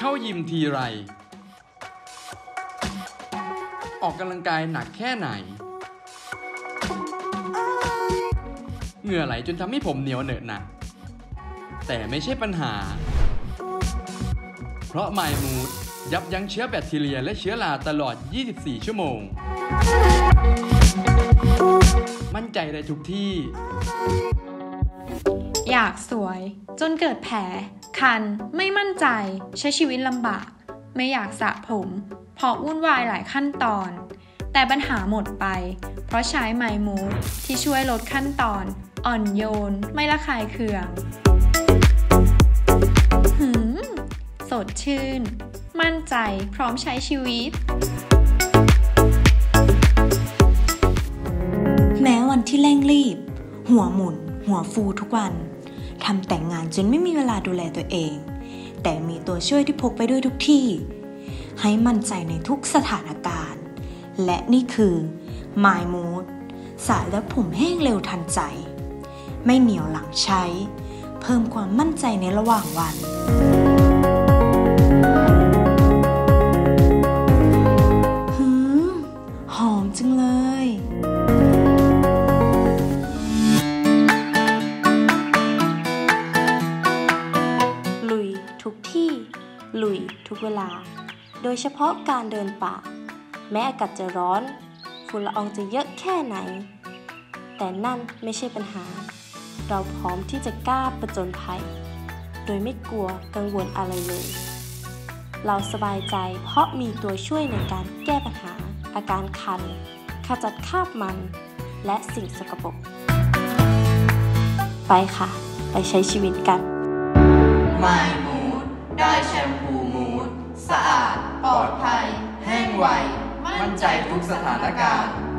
เข้ายิมทีไรออกกำลังกายหนักแค่ไหนเหงื่อไหลจนทำให้ผมเหนียวเหนอะหนะแต่ไม่ใช่ปัญหาเพราะ My Mood ยับยั้งเชื้อแบคทีเรียและเชื้อราตลอด 24 ชั่วโมงมั่นใจได้ทุกที่อยากสวยจนเกิดแผลคันไม่มั่นใจใช้ชีวิตลำบากไม่อยากสระผมเพราะวุ่นวายหลายขั้นตอนแต่ปัญหาหมดไปเพราะใช้ My Mood ที่ช่วยลดขั้นตอนอ่อนโยนไม่ระคายเคืองสดชื่นมั่นใจพร้อมใช้ชีวิตแม้วันที่เร่งรีบหัวหมุนหัวฟูทุกวันทำแต่งงานจนไม่มีเวลาดูแลตัวเองแต่มีตัวช่วยที่พกไปด้วยทุกที่ให้มั่นใจในทุกสถานการณ์และนี่คือ My Mood สระและผมแห้งเร็วทันใจไม่เหนียวหลังใช้เพิ่มความมั่นใจในระหว่างวันหอมจังเลยลุยทุกที่ลุยทุกเวลาโดยเฉพาะการเดินป่าแม้อากาศจะร้อนฝุ่นละอองจะเยอะแค่ไหนแต่นั่นไม่ใช่ปัญหาเราพร้อมที่จะกล้าผจญภัยโดยไม่กลัวกังวลอะไรเลยเราสบายใจเพราะมีตัวช่วยในการแก้ปัญหาอาการคันขจัดคราบมันและสิ่งสกปรกไปค่ะไปใช้ชีวิตกัน My Mood ได้แชมพูมูดสะอาดปลอดภัยแห้งไวมั่นใจทุกสถานการณ์